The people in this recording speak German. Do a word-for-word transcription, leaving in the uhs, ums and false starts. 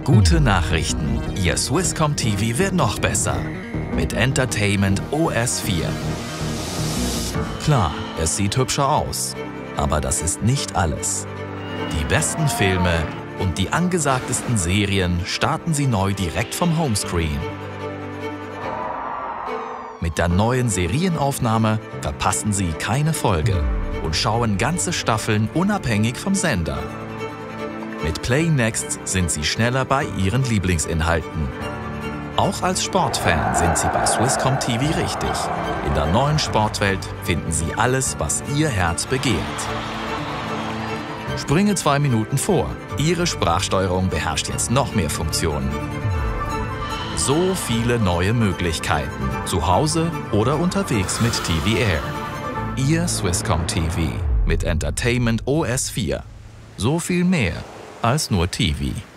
Gute Nachrichten, Ihr Swisscom T V wird noch besser. Mit Entertainment O S vier. Klar, es sieht hübscher aus, aber das ist nicht alles. Die besten Filme und die angesagtesten Serien starten Sie neu direkt vom Homescreen. Mit der neuen Serienaufnahme verpassen Sie keine Folge und schauen ganze Staffeln unabhängig vom Sender. Mit Play Next sind Sie schneller bei Ihren Lieblingsinhalten. Auch als Sportfan sind Sie bei Swisscom T V richtig. In der neuen Sportwelt finden Sie alles, was Ihr Herz begehrt. Springe zwei Minuten vor. Ihre Sprachsteuerung beherrscht jetzt noch mehr Funktionen. So viele neue Möglichkeiten. Zu Hause oder unterwegs mit T V Air. Ihr Swisscom T V mit Entertainment O S vier. So viel mehr als nur T V.